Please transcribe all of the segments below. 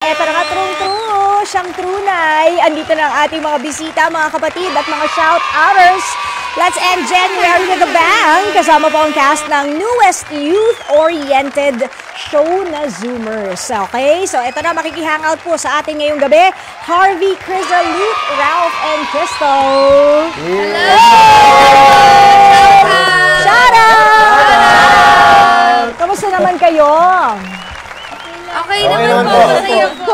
eto na nga, true, siyang trunay. Andito na ang ating mga bisita, mga kapatid at mga shout-outers. Let's end January with a bang. Kasama po ang cast ng newest youth-oriented show na Zoomers. Okay, so eto na, makikihangout po sa ating ngayong gabi. Harvey, Crizzle, Luke, Ralph, and Crystal. Hello! Shout out! Kamusta naman kayo? Okay naman po, masaya po.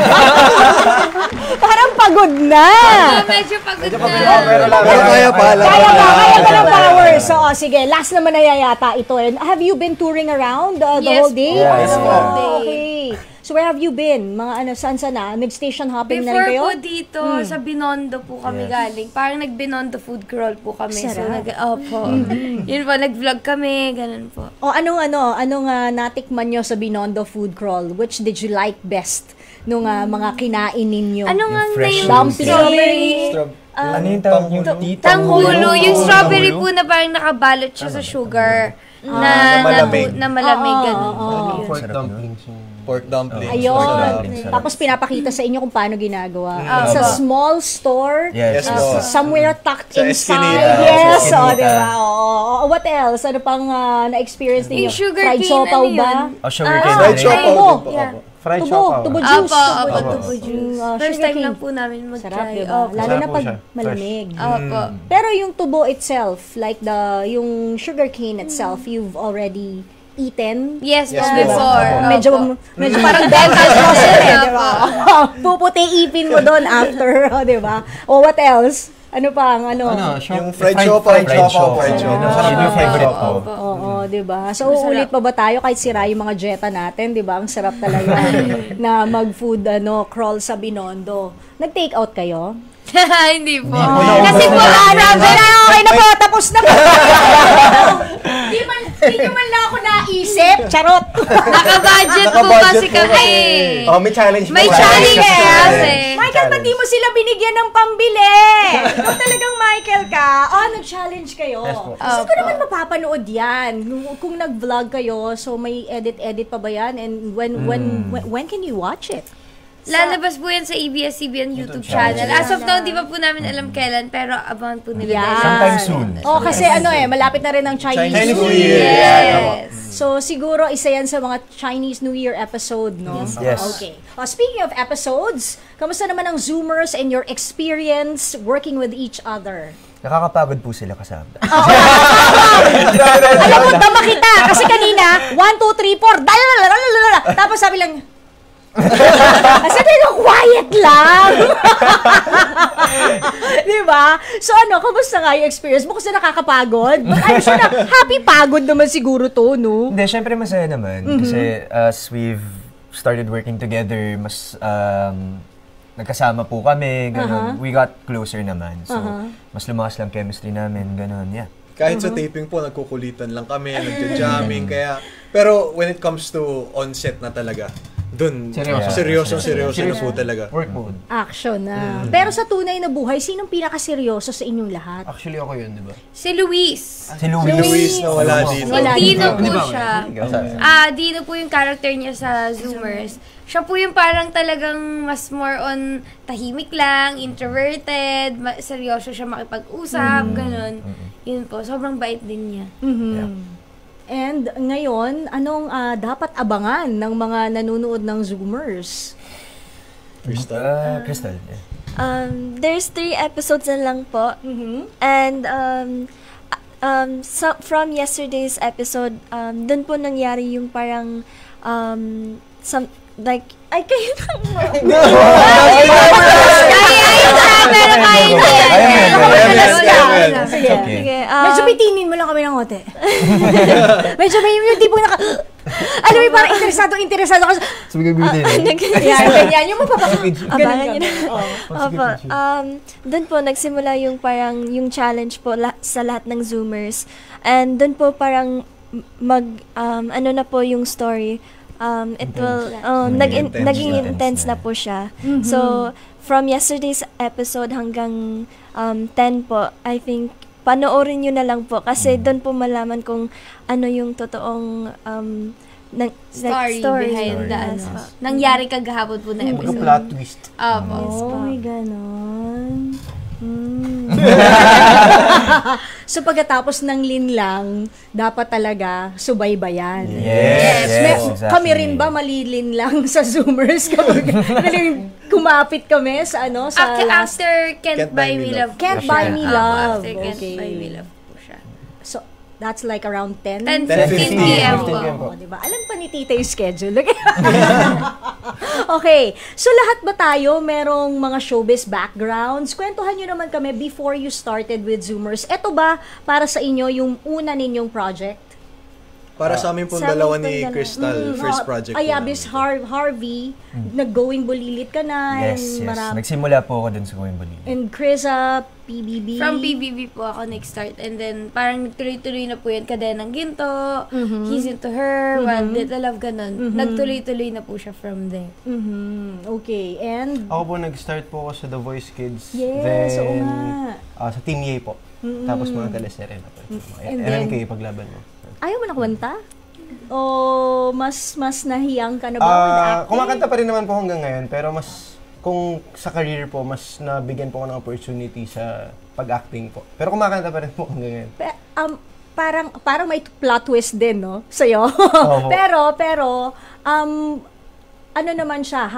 Parang pagod na. Medyo pagod na. Pero kaya pa ng power. So, sige, last naman na yata ito. And have you been touring around the whole day? Yes po. Okay. So, where have you been? Mga ano, saan na? Nag-station hopping na rin kayo? Before po dito, sa Binondo po kami galing. Parang nag-Binondo food crawl po kami. Sarap. So, yun po, nag-vlog kami, ganun po. O, anong natikman nyo sa Binondo food crawl? Which did you like best nung mga kinain ninyo? Ano nga fresh yung dumpling? Ano yung tawag yung tanghulo? Yung strawberry po na parang nakabalot siya sa sugar. Na malamig, ganun po. pork dumplings. Pork dumplings. Ayun. Tapos pinapakita sa inyo kung paano ginagawa. It's a small store. Yes, somewhere tucked Sa inside. Eskinita. Yes, Sa Eskinita. diba? What else? Ano pang na-experience ninyo? Yung sugar Fried cane, siopaw ano ba? yun? Sugar Fried cane. siopaw. Tubo. Yeah. Fried Tubo siopaw. juice. Tubo juice. First sugar time cane. lang po namin Sarap, mag-try. diba? Lalo Sarap na po pag siya. malamig. Pero yung tubo itself, like yung sugar cane itself, you've already eaten? yes, Yes, before. Medyo parang dental floss di ba? Puputi ipin mo doon after, di ba? O what else? Ano pang, Yung fried siopaw. Yung favorite ko. Oo, di ba? So, uulit pa ba tayo kahit sira yung mga jeta natin, di ba? Ang sarap talaga na mag-food, crawl sa Binondo. Nag-take out kayo? Hindi po. Kasi po, okay na po, tapos na po. Hindi nyo man lang ako naisip. Charot. Naka-budget po kasi kami. Oh, may challenge. May challenge kasi. Michael, ba't di mo sila binigyan ng pambili? Kung talagang Michael ka, nag-challenge kayo. Yes po. Gusto ko naman mapapanood yan. Kung nag-vlog kayo, so may edit-edit pa ba yan? And when can you watch it? Lalabas po yan sa ABS-CBN YouTube channel. As of now, di pa po namin alam kailan, pero abangan po nila. Yan. Sometime soon. Kasi malapit na rin ang Chinese New New Year. Year. Yes. So, siguro isa yan sa mga Chinese New Year episode, no? Yes. Okay. Speaking of episodes, kamusta naman ang Zoomers and your experience working with each other? Nakakapagod po sila kasama. Alam mo, tama kita. Kasi kanina, 1, 2, 3, 4, tapos sabi lang, sabi lang, quiet lang. Diba? So kamusta nga yung experience mo? Kasi nakakapagod. But I'm sure na happy pagod naman siguro to, no? Hindi, syempre masaya naman. Kasi as we've started working together, mas nagkasama po kami, ganun. We got closer naman. So, mas lumakas lang chemistry namin, ganun, yeah. Kahit sa taping po, nagkukulitan lang kami, nagja-jamming, kaya... Pero when it comes to on-set na talaga, dun, seryoso na po talaga. Work mode. Action na. Pero sa tunay na buhay, sinong pinakaseryoso sa inyong lahat? Actually, ako yun, di ba? Si Luis. Si Luis. Luis na wala dito. Dino po siya. Dino po yung character niya sa Zoomers. Siya po yung parang talagang mas more on tahimik lang, introverted, seryoso siya makipag-usap, ganun. Yun po, sobrang bait din niya. And ngayon, anong dapat abangan ng mga nanonood ng Zoomers? Crystal. Yeah. There's 3 episodes na lang po. And from yesterday's episode, dun po nangyari yung parang ay kayo Sige. Medyo bitinin mo lang kami ng ote. Medyo may yung tipong alam mo, parang interesado ka. Sabi ko bitin. Ganyan. Yung mapapakit. Abangan nyo na. Opo. Doon po, nagsimula yung parang, yung challenge po sa lahat ng Zoomers. And doon po parang ano na po yung story. It will, naging intense na po siya. So, from yesterday's episode hanggang 10 po, I think, panoorin nyo na lang po. Kasi doon po malaman kung ano yung totoong story behind the nangyari kagahapon po na episode. Plot twist. Opo. May ganon. So pagkatapos ng linlang, dapat talaga subaybayan. Yes, exactly. Kami rin ba malilinlang sa Zoomers kapag kumapit kami sa last? After Can't Buy Me Love. Can't Buy Me Love. After Can't Okay. Buy Me Love po siya. So, that's like around 10? 10:15 p.m. po. Diba? Alam pa ni Tita yung schedule. Okay. So, lahat ba tayo merong mga showbiz backgrounds? Kwentuhan nyo naman kami before you started with Zoomers. Ito ba para sa inyo yung una ninyong project? Para sa amin pong Sa amin dalawa pong ni dalawa. Crystal, first project po Ayabis namin. Harvey, nag-going bulilit ka na. Yes, and yes. Nagsimula po ako dun sa Going Bali. And Krisa, PBB. From PBB po ako nag-start. And then, parang tuloy-tuloy na po yun. Kadenang Ginto, He's Into Her, Wild Little Love, ganun. Nagtuloy-tuloy na po siya from there. Okay, and... Ako po, nag-start po ako sa The Voice Kids. Yes, then, oo nga. sa Team Yay po. Tapos mga teleserye na po. And then- MMK, paglaban mo. Ayaw mo na kumanta? O mas nahiyang ka na ba with acting? Kumakanta pa rin naman po hanggang ngayon, pero mas, kung sa career po, mas nabigyan po ako ng opportunity sa pag-acting po. Pero kumakanta pa rin po hanggang ngayon. Parang may plot twist din, no? Sa'yo. Opo. pero, ano naman siya?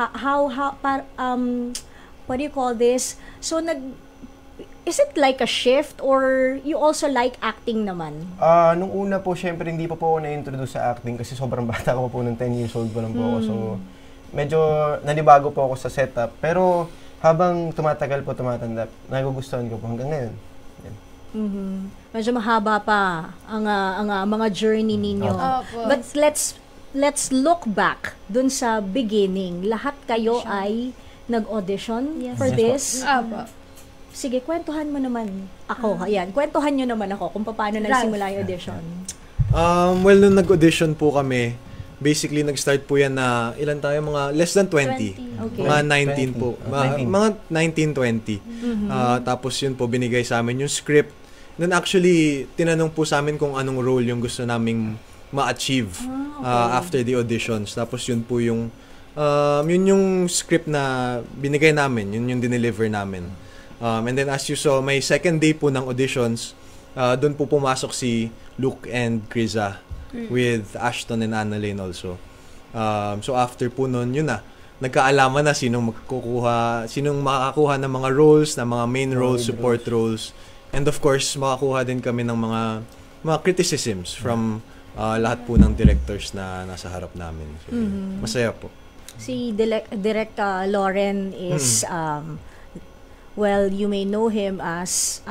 What do you call this? So, is it like a shift or you also like acting naman? Nung una po, syempre, hindi pa po ako na-introduce sa acting kasi sobrang bata ko po nung 10 years old pa lang po ako. So, medyo nanibago po ako sa setup. Pero, habang tumatagal po, tumatanda, nagugustuhan ko po hanggang ngayon. Yan. Medyo mahaba pa ang mga journey ninyo. Opo. But let's look back dun sa beginning. Lahat kayo ay nag-audition for this. Opo. Sige, kwentuhan mo naman ako. Ayan, kwentuhan nyo naman ako kung paano nagsimula yung audition. Well, nung nag-audition po kami, basically nag-start po yan na, ilan tayo? Mga less than 20. Okay. Mga 19 po. 19. Mga 19-20. Tapos yun po, binigay sa amin yung script. Then actually, tinanong po sa amin kung anong role yung gusto naming ma-achieve after the auditions. Tapos yun po yung, yun yung script na binigay namin. Yun yung dineliver namin. And then as you saw, may second day po ng auditions, doon po pumasok si Luke and Krisa with Ashton and Annalyn also. So after po nun, yun na, nagkaalaman na sinong makakakuha ng mga roles, ng mga main roles, support roles. And of course, makakuha din kami ng mga criticisms from lahat po ng directors na nasa harap namin. So, masaya po. Si Direct Lauren is, well, you may know him as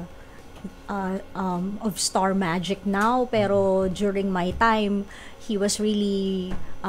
of Star Magic now, pero during my time, he was really,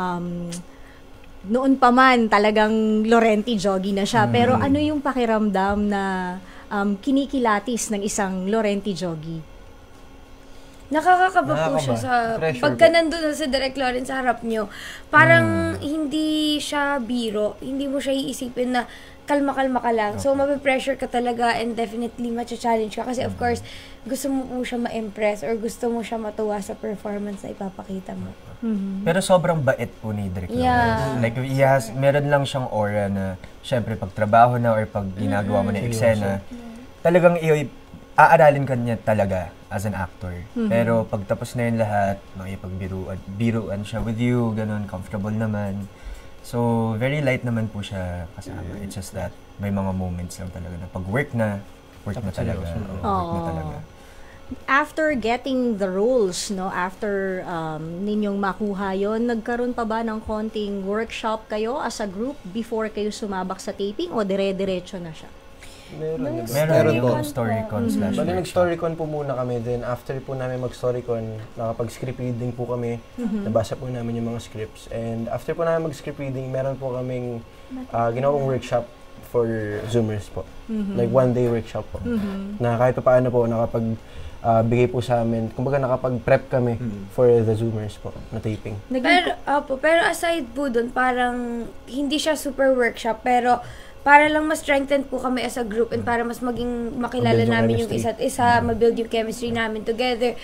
noon pa man, talagang Laurenti Joggy na siya. Pero ano yung pakiramdam na kinikilatis ng isang Laurenti Joggy? Nakakakaba po siya sa... Pressure Pagka po. nandun na si Direk Lauren sa harap nyo, parang hindi siya biro. Hindi mo siya iisipin na kalma-kalma ka lang. So, mapipressure ka talaga and definitely matcha-challenge ka. Kasi of course, gusto mo po siya ma-impress or gusto mo siya matuwa sa performance na ipapakita mo. Pero sobrang bait po ni Direk Lauren. Yeah. Like, meron lang siyang aura na, syempre, pag trabaho na or pag ginagawa mo na eksena, talagang aaralin ka niya talaga as an actor. Pero pag tapos na yun lahat, makipagbiruan siya with you, ganun, comfortable naman. So, very light naman po siya kasama. It's just that may mga moments lang talaga na pag work na talaga. Work na talaga. After getting the roles, no, after ninyong makuha yon, nagkaroon pa ba ng konting workshop kayo as a group before kayo sumabak sa taping o dire-diretso na siya? Meron Meron po. yung storycon slash Bali, workshop. nag-storycon po muna kami. Then, after po namin mag-storycon, nakapag-script reading po kami. Nabasa po namin yung mga scripts. And after po namin mag-script reading, meron po kaming ginawang workshop for Zoomers po. Like, one-day workshop po. Na kahit pa paano po, bigay po sa amin. Kumbaga, nakapag-prep kami for the Zoomers po, na taping. Pero aside po dun, parang hindi siya super workshop, pero para lang mas strengthen po kami as a group and para mas maging makilala Ma-build yung namin yung chemistry. isa't isa, ma-build yung chemistry namin together.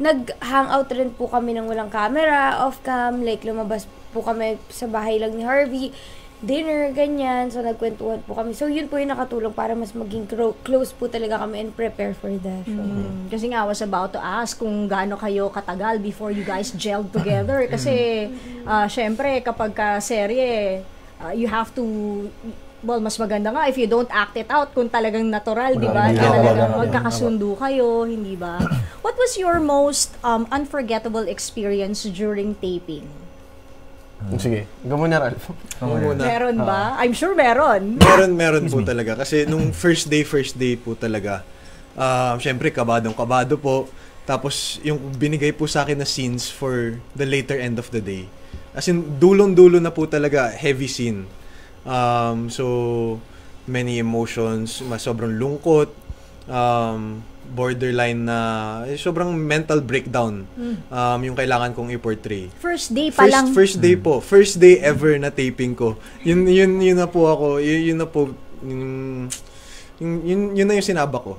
nag-hangout rin po kami ng walang camera, off-cam, like lumabas po kami sa bahay lang ni Harvey, dinner, ganyan. So, nagkwentuhan po kami. So, yun po yung nakatulong para mas maging close po talaga kami and prepare for the show. Kasi nga, I was about to ask kung gaano kayo katagal before you guys gelled together. Kasi, syempre, kapag serye, you have to, well, mas maganda nga if you don't act it out kung talagang natural, di ba? Talagang magkakasundo kayo, hindi ba? What was your most unforgettable experience during taping? Sige, ikaw muna, Ralph. Meron ba? I'm sure meron. Meron po talaga. Kasi nung first day po talaga, syempre kabado po. Tapos yung binigay po sa akin na scenes for the later end of the day. As in, dulong-dulo na po talaga, heavy scene. So, many emotions, sobrang lungkot, borderline na sobrang mental breakdown yung kailangan kong i-portray. First day pa lang. First day po. First day ever na taping ko. Yun na po ako. Yun na po yun na yung sinaba ko.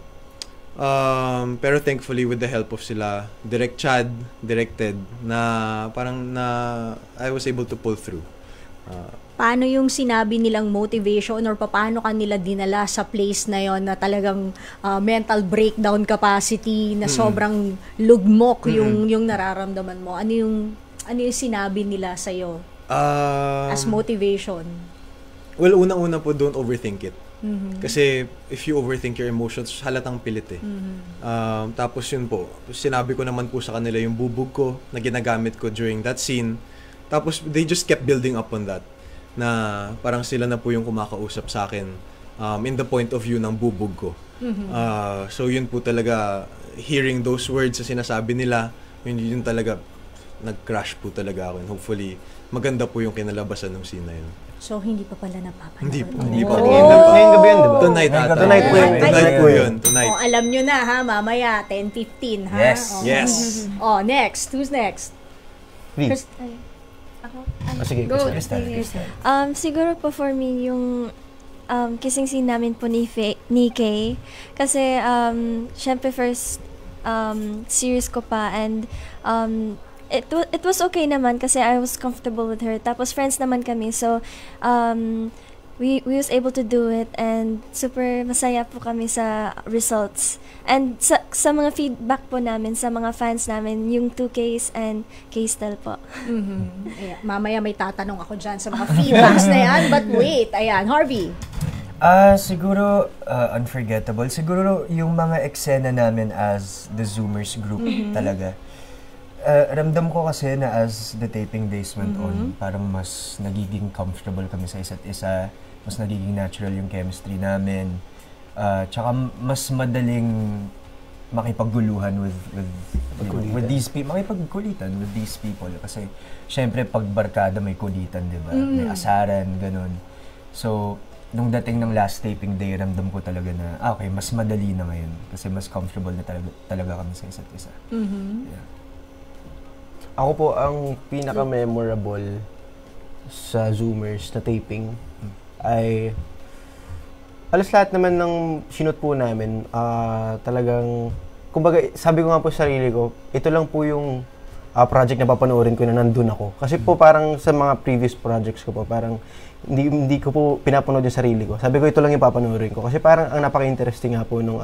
Pero thankfully with the help of sila Direct Chad, directed na parang na I was able to pull through. Paano yung sinabi nilang motivation or paano ka nila dinala sa place na yon na talagang mental breakdown capacity na sobrang lugmok yung nararamdaman mo? Ano yung sinabi nila sa iyo as motivation? Well, unang-una po, don't overthink it. Kasi if you overthink your emotions, halatang pilit eh. Tapos yun po, sinabi ko naman po sa kanila yung bubog ko na ginagamit ko during that scene. Tapos they just kept building up on that. Na parang sila na po yung kumakausap sa akin in the point of view ng bubog ko. So yun po talaga, hearing those words sa sinasabi nila, yun talaga, nag-crash po talaga ako. And hopefully, maganda po yung kinalabasan ng scene na yun. So, hindi pa pala napapanood. Hindi pa. Ngayon gabi yun, di ba? Tonight ata. Tonight po yun. Tonight po yun. Tonight. Oh, alam nyo na ha, mamaya, 10:15 ha? Yes. Oh. Yes. Oh, next. Who's next? Please. Ako? Sige, Go. Siguro po for me, yung kissing scene namin po ni Kay. Kasi, syempre first series ko pa and it was okay naman kasi I was comfortable with her. Tapos friends naman kami. So, we was able to do it and super masaya po kami sa results. And sa mga feedback po namin, sa mga fans namin, yung 2Ks and K-Style po. Ayan, mamaya may tatanong ako dyan sa mga feedbacks na yan. But wait, ayan, Harvey. Siguro, unforgettable. Siguro yung mga eksena namin as the Zoomers group talaga. Ramdam ko kasi na as the taping days went on, parang mas nagiging comfortable kami sa isa't isa, mas nagiging natural yung chemistry namin. Tsaka mas madaling makipagguluhan with these people, makipagkulitan with these people. Kasi syempre pag barkada may kulitan, di ba? May asaran, ganun. So, nung dating ng last taping day, ramdam ko talaga na, okay, mas madali na ngayon. Kasi mas comfortable na talaga kami sa isa't isa. Yeah. Ako po, ang pinaka-memorable sa Zoomers na taping ay alas lahat naman ng sinut po namin, talagang, kumbaga, sabi ko nga po sa sarili ko, ito lang po yung project na papanoorin ko na nandun ako. Kasi po parang sa mga previous projects ko po, parang hindi ko po pinapanood yung sarili ko. Sabi ko, ito lang yung papanoorin ko. Kasi parang ang napaka-interesting nga po nung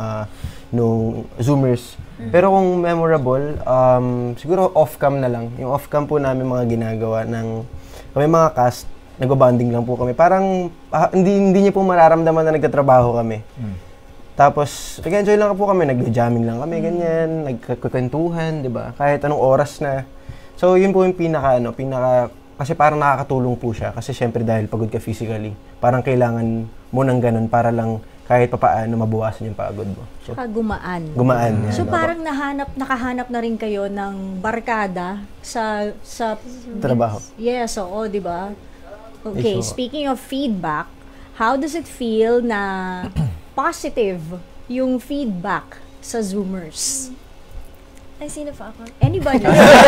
Zoomers. Pero kung memorable, siguro off-cam na lang. Yung off-cam po namin mga ginagawa ng kami mga cast, nag-bonding lang po kami. Parang hindi niyo po mararamdaman na nagtatrabaho kami. Tapos, nag-enjoy lang po kami, nag-jamming lang kami, ganyan, nagkukwentuhan, di ba? Kahit anong oras na. So, yun po yung kasi parang nakakatulong po siya. Kasi syempre dahil pagod ka physically, parang kailangan mo ng ganun para lang kahit papaano mabawasan yung pagod mo. So, Gumaan. Gumaan. So yan, parang nakahanap na rin kayo ng barkada sa trabaho. Yes, oo, di ba? Okay, Yes, speaking of feedback, how does it feel na positive yung feedback sa Zoomers? Ay, sino pa ako? Anybody?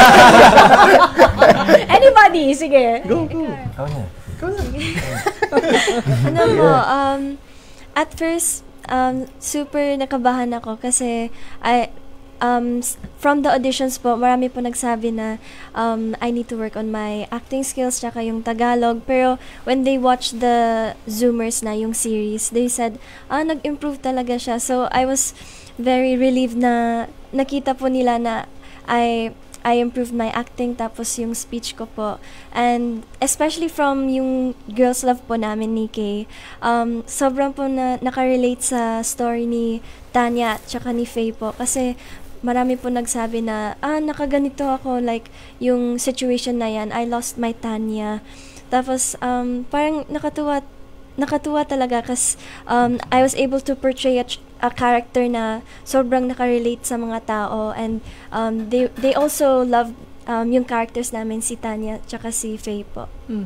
Anybody, sige. Go. Ikaw na. Ano po, at first, super nakabahan ako kasi from the auditions po, marami po nagsabi na I need to work on my acting skills tsaka yung Tagalog. Pero when they watched the Zoomers na yung series, they said, nag-improve talaga siya. So I was very relieved na nakita po nila na I improved my acting tapos yung speech ko po. And especially from yung Girls Love po namin ni Kay, sobrang po na nakarelate sa story ni Tanya at saka ni Faye po. Kasi marami po nagsabi na, nakaganito ako, like yung situation na yan, I lost my Tanya. Tapos parang nakatuwa talaga kasi I was able to portray a character na sobrang nakarelate sa mga tao, and they also loved yung characters namin, si Tanya tsaka si Faye po.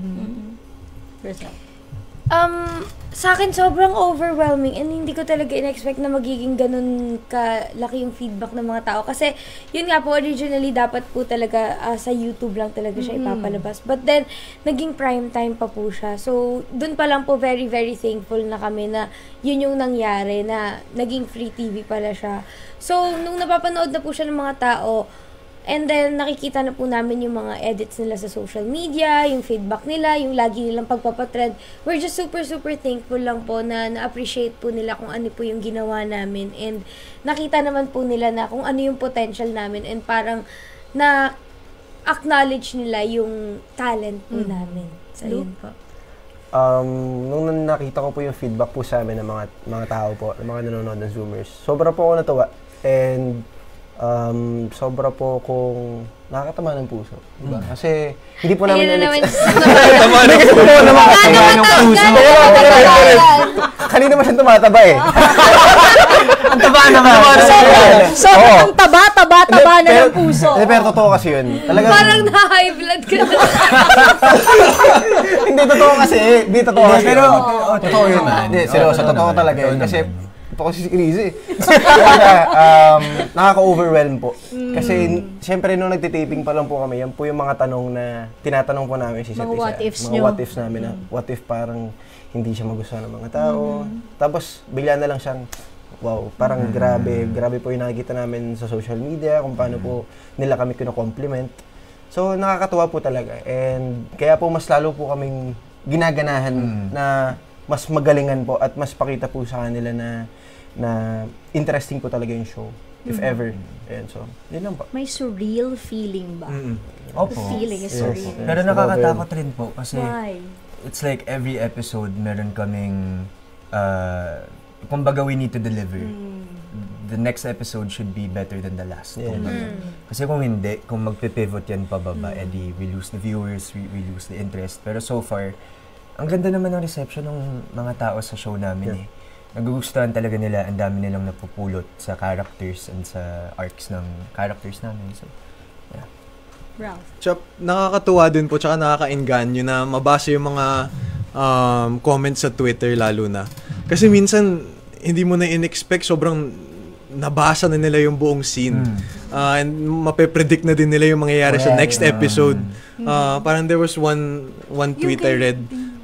Sa akin sobrang overwhelming, and hindi ko talaga in-expect na magiging ganun kalaki yung feedback ng mga tao. Kasi yun nga po, originally dapat po talaga sa YouTube lang talaga siya ipapalabas. But then, naging prime time pa po siya. So, dun pa lang po very, very thankful na kami na yun yung nangyari, na naging free TV pala siya. So, nung napapanood na po siya ng mga tao, and then, nakikita na po namin yung mga edits nila sa social media, yung feedback nila, yung lagi nilang pagpapatrend. We're just super, super thankful lang po na na-appreciate po nila kung ano po yung ginawa namin. And nakita naman po nila na kung ano yung potential namin, and parang na-acknowledge nila yung talent po namin. So, yun po. Nung nakita ko po yung feedback po sa amin ng mga tao po, ng mga nanonood ng Zoomers, sobra po ako natuwa. And sobra po kung nakakatama ng puso, diba? Kasi hindi po namin Tama ng puso. Kanina naman siya tumataba eh. Ang taba naman. Ang taba na ng puso. Pero totoo kasi yun. Parang na-high blood ka na. Hindi totoo kasi. Hindi totoo kasi. Pero totoo yun. Hindi, seryoso. Totoo talaga yun. Kasi ito kasi si Chris eh. Nakaka-overwhelm po. Kasi siyempre nung nagtitaping pa lang po kami, yan po yung mga tanong na tinatanong po namin si isa't isa. Mga what ifs mga what ifs namin na what if parang hindi siya magustuhan ng mga tao. Tapos bigla na lang siyang wow, parang grabe po yung nakikita namin sa social media, kung paano po nila kami kino-compliment. So nakakatuwa po talaga. And kaya po mas lalo po kaming ginaganahan na mas magalingan po at mas pakita po sa kanila na interesting po talaga yung show, if ever. And so, yun lang po. May surreal feeling ba? Opo. Feeling is surreal. Pero nakakatakot rin po kasi Why? it's like every episode meron kaming kumbaga we need to deliver. The next episode should be better than the last. Kasi kung hindi, kung magpe-pivot yan pababa, edi we lose the viewers, we lose the interest. Pero so far, ang ganda naman ng reception ng mga tao sa show namin eh. Nagugustuhan talaga nila, ang dami nilang napupulot sa characters and sa arcs ng characters namin. So, yeah. Ralph. Tsaka nakakatuwa din po, tsaka nakaka-engganyo na mabasa yung mga comments sa Twitter lalo na. Kasi minsan, hindi mo na in-expect, sobrang nabasa na nila yung buong scene. And mape-predict na din nila yung mangyayari sa next episode. Parang there was one tweet I read.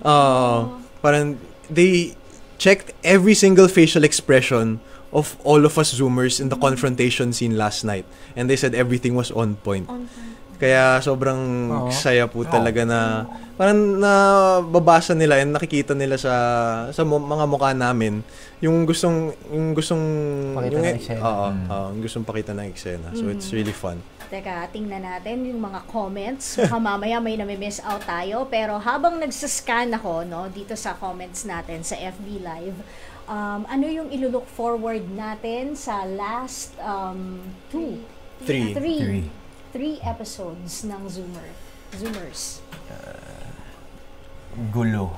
Parang they checked every single facial expression of all of us Zoomers in the confrontation scene last night. And they said everything was on point. Kaya sobrang saya po talaga na parang nababasa nila and nakikita nila sa mga mukha namin yung gustong pakita ng eksena. Yung gustong pakita ng eksena. So it's really fun. Teka, tingnan natin yung mga comments. Baka mamaya may nami-miss out tayo. Pero habang nagsascan ako dito sa comments natin sa FB Live, ano yung ilulook forward natin sa last three episodes ng Zoomers? Gulo.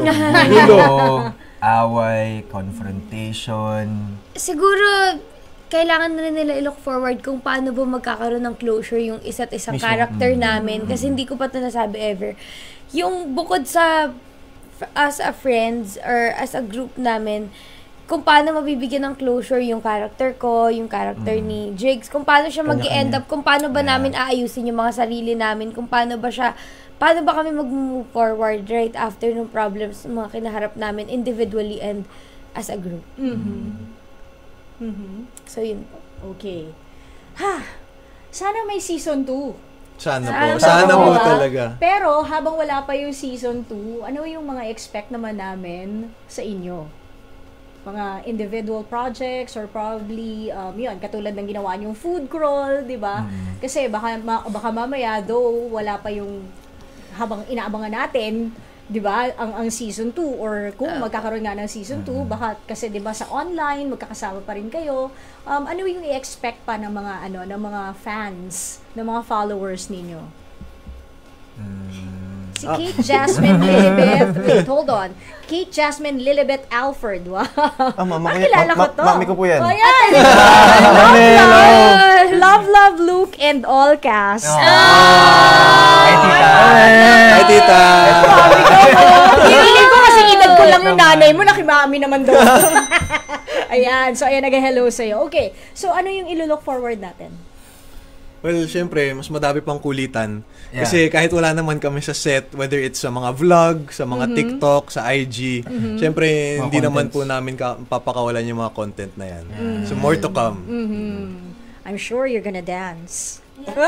Away, confrontation. Siguro, kailangan na nila i-look forward kung paano ba magkakaroon ng closure yung isa't isang character namin. Kasi hindi ko pa ito nasabi ever. Yung bukod sa as a friends or as a group namin, kung paano mabibigyan ng closure yung character ko, yung character ni Jigs, kung paano siya mag-end up, kung paano ba namin aayusin yung mga sarili namin, kung paano ba kami mag-move forward right after ng problems, mga kinaharap namin individually and as a group. So, yun po. Okay. sana may season 2. Sana po talaga. Pero habang wala pa yung season 2, ano yung mga expect naman namin sa inyo? Mga individual projects or probably, yun, katulad ng ginawa niyong food crawl, di ba? Kasi baka mamaya, though wala pa yung habang inaabangan natin, di ba, ang season 2 or kung magkakaroon nga ng season 2, baka kasi di ba sa online, magkakasama pa rin kayo. Ano yung i-expect pa ng mga, ng mga fans, ng mga followers ninyo? Si Kate Jasmine Lilibeth, wait, hold on. Kate Jasmine Lilibeth Alford, wow. Kilala ko to. Mami ko po yan. Oh, yan. Love, Luke, and all cast. Hi, tita. Hi, tita. Hindi ko kasi edad ko lang yung nanay mo, nakimami naman doon. Ayan, so ayan, nag-hello sa'yo. Okay, so ano yung ilo-look forward natin? Well, syempre, mas madami pang kulitan. Yeah. Kasi kahit wala naman kami sa set, whether it's sa mga vlog, sa mga TikTok, sa IG, syempre, hindi naman po namin papakawalan yung mga content na yan. So, more to come. I'm sure you're gonna dance.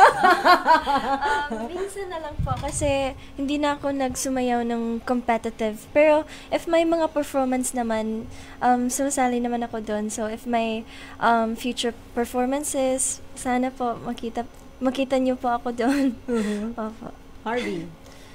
Minsan na lang po kasi hindi na ako nagsumayaw ng competitive. Pero if may mga performance naman, sumasali naman ako doon. So if may future performances, sana po makita niyo po ako doon. Opo. Harvey.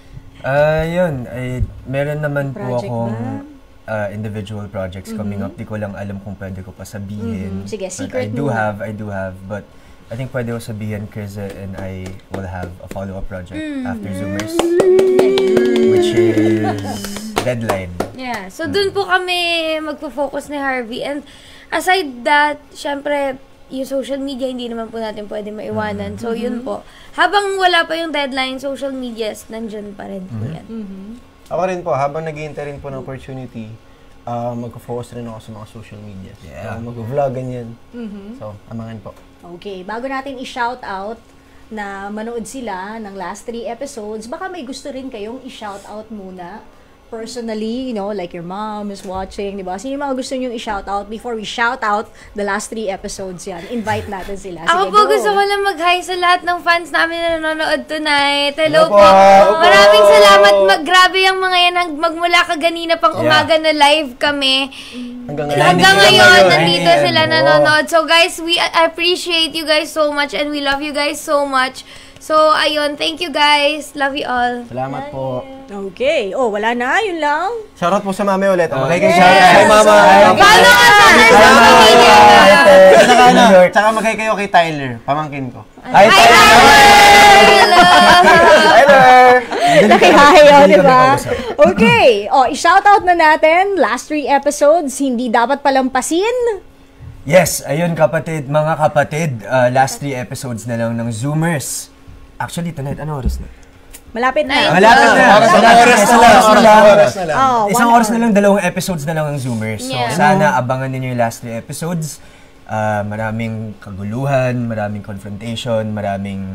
Yun, meron naman po Project akong ba? individual projects coming up. Di ko lang alam kung pwede ko pa sabihin. Sige, But secret I do muna. have, but I think pwede ko sabihin, Kriza and I will have a follow-up project after Zoomers, which is Deadline. Yeah. So, dun po kami magpo-focus ni Harvey. And aside that, syempre, yung social media, hindi naman po natin pwede maiwanan. So, yun po. Habang wala pa yung deadline, social medias, nandyan pa rin po yan. Ako rin po, habang nag-i-enter rin po ng opportunity, magpo-focus rin ako sa mga social media. Yeah. Mag-vlog, ganyan. So, abangan po. Okay, bago natin i-shout out na manood sila ng last 3 episodes, baka may gusto rin kayong i-shout out muna. Personally, like your mom is watching, di ba? Sino yung mga gusto nyo i-shout out before we shout out the last 3 episodes yan? Invite natin sila. Sige, Ako po go. gusto ko lang mag-hi sa lahat ng fans namin na nanonood tonight. Hello Opo, po. opo. Maraming salamat. Grabe yung mga yan. Magmula kaganina pang umaga na live kami. Hanggang ngayon, nandito sila nanonood. So guys, we appreciate you guys so much and we love you guys so much. So, ayun. Thank you guys. Love you all. Salamat po. Okay. Oh, wala na. Yun lang. Shoutout po sa mami ulit. Yes. Hi, mama. Follow us on our social media. Tsaka magkay kayo kay Tyler, pamangkin ko. Hi, Hello. Tyler! Nakihayo, di ba? Okay. Oh, i-shoutout na natin. Last 3 episodes, hindi dapat palampasin. Yes, ayun mga kapatid, last 3 episodes na lang ng Zoomers. Actually, tonight, ano oras na? Malapit na. Malapit na. Oras na lang. Oh, Isang 1 oras na lang, 2 episodes na lang ng Zoomers. So, Yeah. sana abangan ninyo yung last 3 episodes. Maraming kaguluhan, maraming confrontation, maraming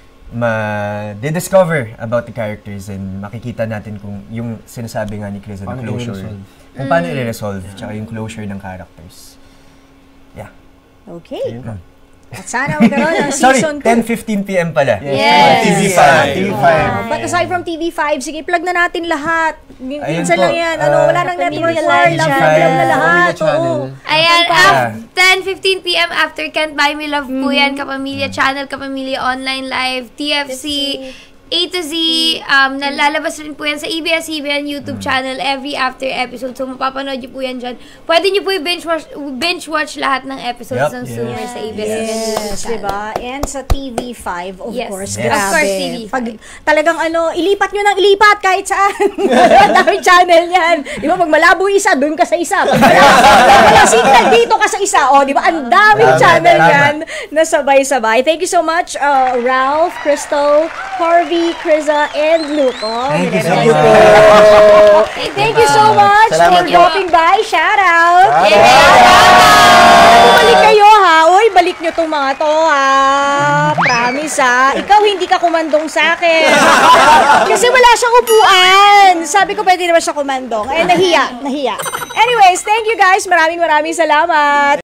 ma-discover about the characters and makikita natin kung yung sinasabi nga ni Chris na closure. Kung paano i-resolve, tsaka yung closure ng characters. Yeah. Okay. At sana magkaroon ng Sorry, season 2. 10:15 p.m. pala. Yes. TV5. TV5. But aside from TV5, sige, plug na natin lahat. Ayun Minsan po, lang yan. Wala nang network Pamilya war. Live Love Channel. na lahat. Oo. Ayan, pa? 10:15 p.m. after Can't Buy Me Love po yan. Kapamilya Channel, Kapamilya Online Live, TFC, A to Z. Nalalabas rin po yan sa ABS-CBN YouTube channel every after episode. So, mapapanood niyo po yan dyan. Pwede niyo po binge watch lahat ng episodes Yep. ng Zoomers sa ABS-CBN YouTube Yes, channel. diba? And sa TV5, of Yes. course. Yes. Grabe. Of course, TV5. Pag talagang ilipat nyo ng ilipat kahit saan. Ang daming channel yan. Di ba? Pag malabo isa, dun ka sa isa. Pag wala signal, dito ka sa isa. O, di ba? Ang daming channel yan na sabay-sabay. Thank you so much, Ralph, Crystal, Harvey, Kriza, and Luke. Oh, Thank you so nire-record. much. Thank you so much Salamat for po. dropping by. Shout out. Bumalik kayo ha. Uy, balik nyo tong mga to ha. Promise ha. Ikaw hindi ka kumandong sa akin. Kasi wala siyang upuan. Sabi ko pwede naman siya kumandong. Eh, nahiya. Anyways, thank you guys. Maraming salamat.